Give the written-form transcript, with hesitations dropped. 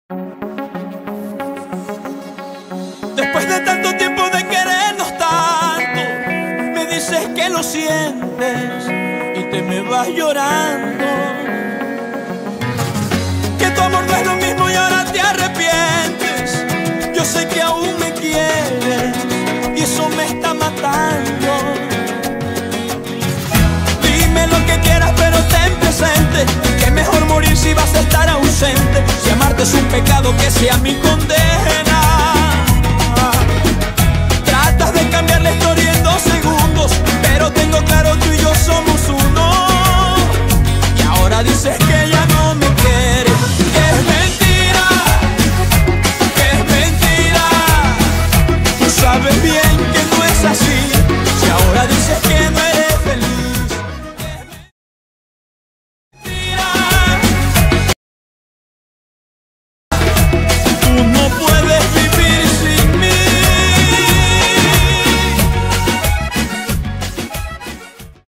Después de tanto tiempo de querernos tanto, me dices que lo sientes y te me vas llorando. Que tu amor no es lo mismo y ahora te arrepientes. Yo sé que aún me quieres y eso me está matando. Dime lo que quieras pero ten presente que mejor morir si vas a estar ausente. Si amarte es un pecado, que sea mi condena. Tratas de cambiar la historia en 2 segundos, pero tengo claro, tú y yo somos uno. Y ahora dices que ya no